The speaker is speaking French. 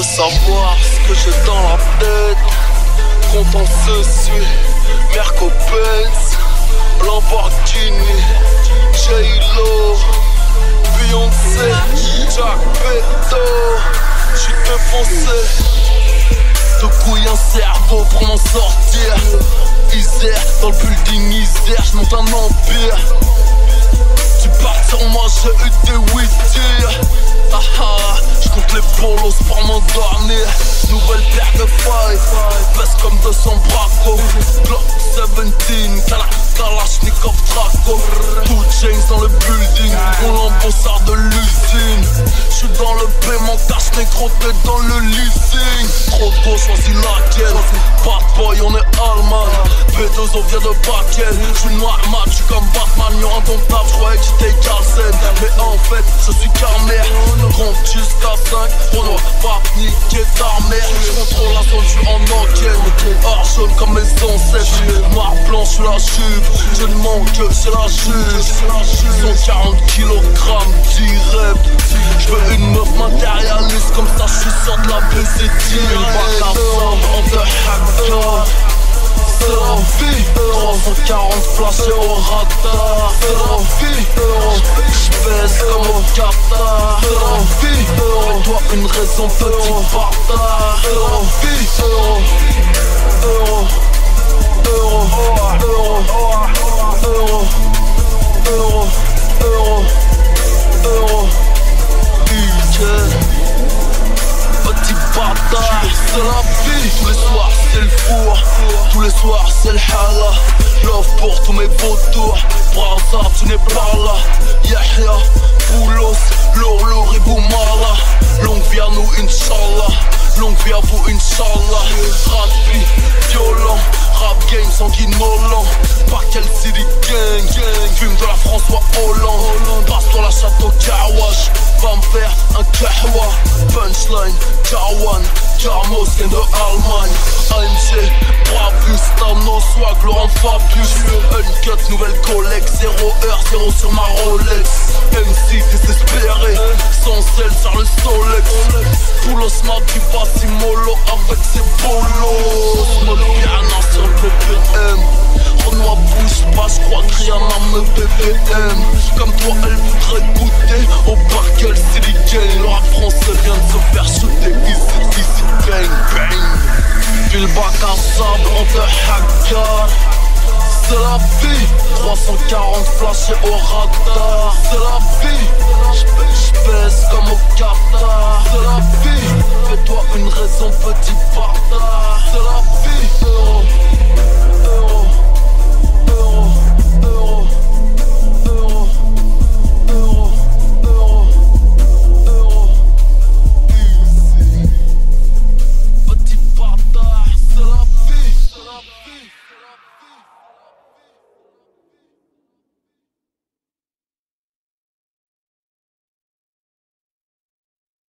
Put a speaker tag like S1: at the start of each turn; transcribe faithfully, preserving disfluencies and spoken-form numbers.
S1: savoir ce que j'ai dans la tête. Content se suit, Merco Benz, Lamborghini, J-Lo, Beyoncé, Jack Beto. J'suis défoncé, de couilles un cerveau pour m'en sortir. Isère, dans le building Isère, j'monte un empire. Tu pars sur moi, j'ai eu des oui tirs. Ah ah, j'compte les bolos pour m'endormir. Nouvelle paire de failles, pèse comme deux cents bracos. Glock dix-sept, Kala, Kalashnikov, Draco. Two chains dans le building, mon lambeau sort de l'usine. J'suis dans le paiement, cash négro, t'es dans le leasing. Trop de go, choisis laquelle. Bad boy, on est Allman. B deux, on vient de Bakel. J'suis noir mat, j'suis comme Batman, yo indomptable, j'croyais que j'étais Carlsen. Mais en fait, je suis Carmer. Compte jusqu'à cinq, Renoir va niquer ta mère. J'contrôle la zone, j'suis en enquête. Or jaune comme mes ancêtres. Noir blanc, j'suis la jupe. Je ne manque que c'est la juge. cent quarante kilogrammes direct. J'veux une meuf matérialiste, comme ça j'suis sûr de la baiser direct. Bac à sable, on te hack. C'est la vie, trois cent quarante flashés au radar. C'est la vie, j'pèse comme au Qatar. C'est la vie, fais-toi une raison petit bâtard. C'est la vie, euro, euro, euro, euro, euro, euro, euro, euro, petit bâtard. C'est la vie, tous les soirs c'est le four, tous les soirs c'est le hala. Love pour tous mes vautours, par hasard tu n'es pas là. Yahya, Poulos, Lourlour et Boumala. Longue vie à nous Inch'Allah, longue vie à vous Inch'Allah. Rap violent, rap game sanguinolent. Parquel City Gang, fume de la François Hollande. Passe-toi la château Kawash, va me faire un kahwa. Punchline, Kawan, Carmos vient de Allemagne. A M G, Bravus, Thanos, Swag, Laurent Fabius. Uncut, nouvelle collecte, zéro heure, zéro sur ma Rolex. M C désespéré, sans sel sur le Solex. Poulos m'a dit Bassimolo avec ses bolos. Small piano sur le B P M. Renoir bouge pas, j'crois que rien à me B P M. Comme toi elle voudrait goûter au Parkel City Gang. Le rap français vient de se faire shooter. Easy, easy, bang, bang. Puis le bac à sable, on te hacker. C'est la vie, trois cent quarante flashés au radar. C'est la vie, j'pèse comme au Qatar. C'est la vie, fais-toi une raison